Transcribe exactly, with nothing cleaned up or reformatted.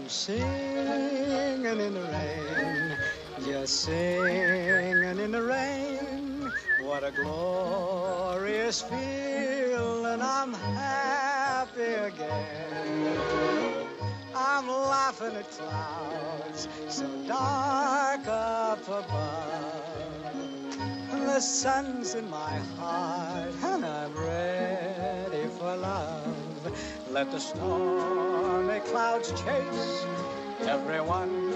singing in the rain, just singing in the rain. What a glorious feeling, I'm happy again. I'm laughing at clouds so dark up above. The sun's in my heart and I'm ready for love. Let the stormy clouds chase everyone